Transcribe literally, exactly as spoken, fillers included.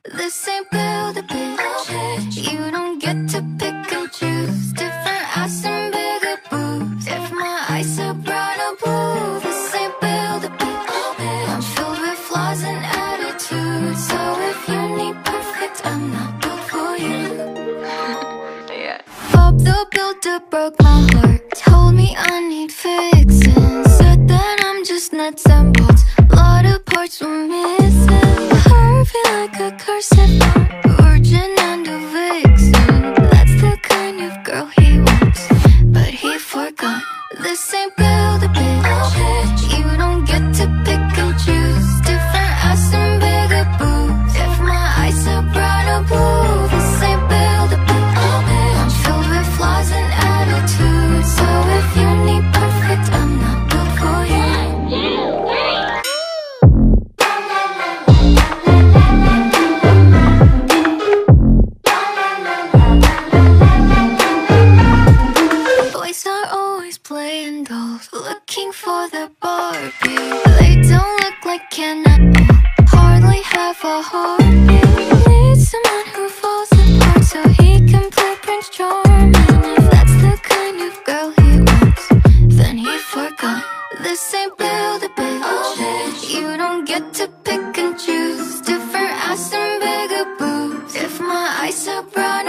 This ain't build a bitch. You don't get to pick and choose. Different ass and bigger boobs. If my eyes are brown or blue, this ain't build a bitch. I'm filled with flaws and attitudes. So if you need perfect, I'm not built for you. Yeah. Bob the Builder broke my heart. Told me I need fixing. Said that I'm just nuts and bolts. A lot of parts were missing. Heart feel like a curse if I'm a virgin and a vixen. That's the kind of girl he wants, but he forgot. This ain't build a bitch. You don't get to pick and choose. Different ass and bigger boobs. If my eyes are brown or blue, this ain't build a bitch. I'm filled with flaws and attitudes. So if you need perfect, I'm not built for you. Boys are always playing dolls, looking for their Barbie. They don't look like Ken at all, hardly have a heartbeat. Need someone who falls apart so he can play Prince Charming. If that's the kind of girl he wants, then he forgot. This ain't build a bitch. You don't get to pick and choose. Different ass and bigger boobs. If my eyes are brown